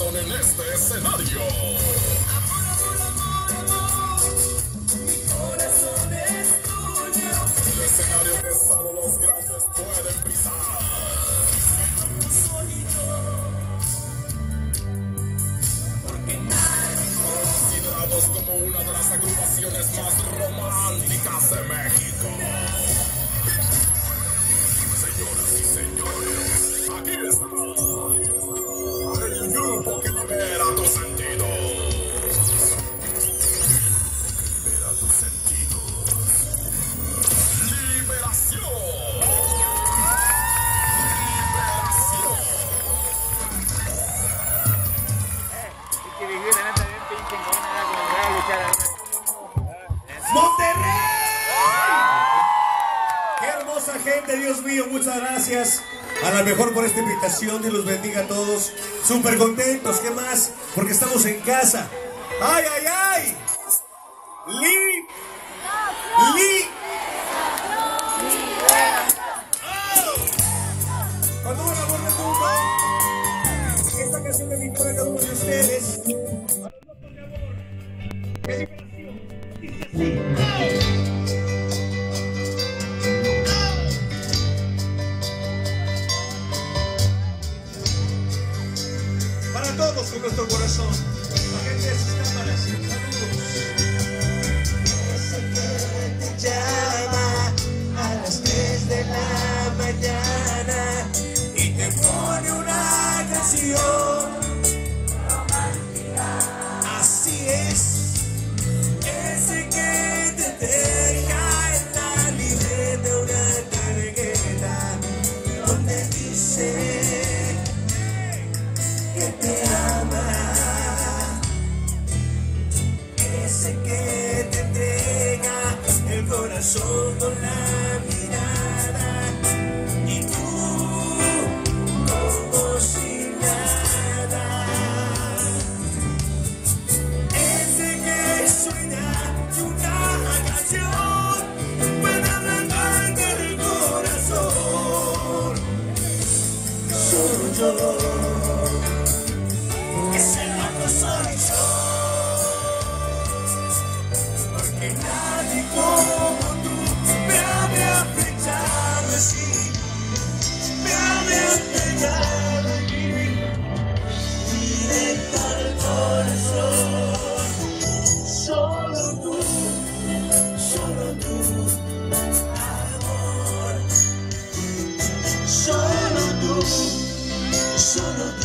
corazón en este escenario. Mi corazón es tuyo. El escenario que solo los grandes pueden pisar. Porque considerados como una de las agrupaciones más románticas de México. Señoras y señores, aquí está el grupo que libera tus sentidos. Libera tus sentidos. Liberación. Liberación. Que vivir en esta bien pinche chingona, como voy a luchar. ¡Monterrey! ¡Qué hermosa gente, Dios mío! Muchas gracias a la mejor por esta invitación. Dios los bendiga a todos. Súper contentos, ¿qué más? Porque estamos en casa. ¡Ay, ay, ay! Con todo el amor del mundo, esta canción dedicada a cada uno de ustedes. ¡Qué liberación! Dice así. Para todos con nuestro corazón, la gente de sus cámaras, saludos. Ese que te llama a las 3 de la mañana y te pone una canción romántica. Así es, ese que te deja en la libreta una tarjeta donde dice que te ama, ese que te entrega el corazón con la mirada y tú como si nada, ese que sueña una canción puede arrancarte el corazón, solo yo. Ese loco soy yo, porque nadie como tú me había flechado así, me había pegado aquí, directo al corazón. Solo tú, amor, solo tú, solo tú.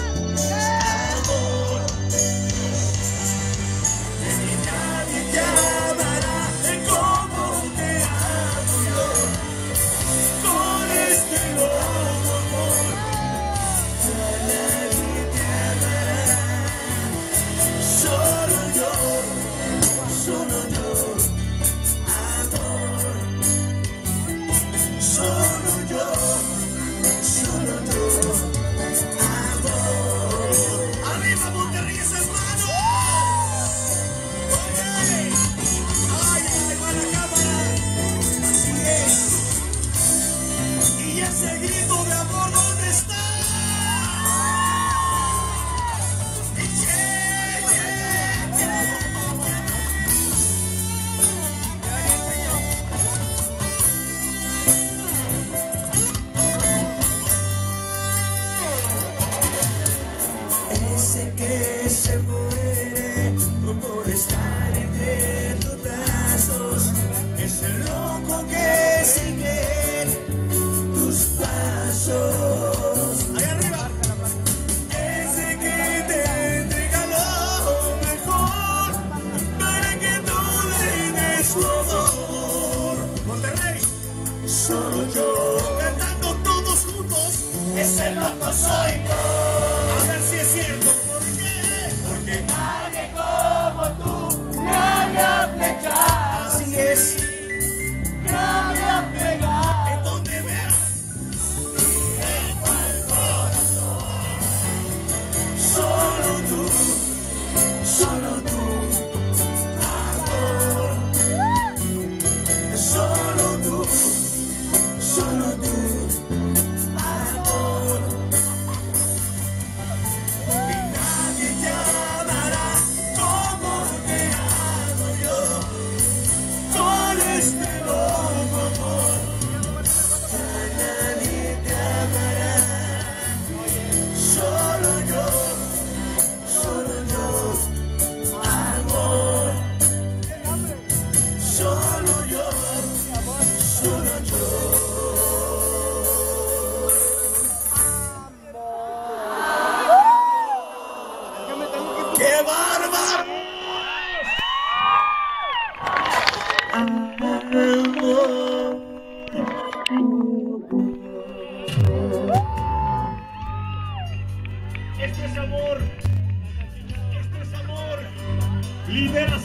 Ese que se muere por estar entre tus brazos, ese loco que sigue tus pasos. Ahí arriba. Ese que te entrega lo mejor para que tú le des su amor. Monterrey, solo yo, cantando todos juntos, ese loco soy yo. A ver si es cierto. Porque nadie como tú me había flechado. Así es, me había pegado. En donde veas, directo al corazón. Solo tú, amor. Solo tú, amor. liberación.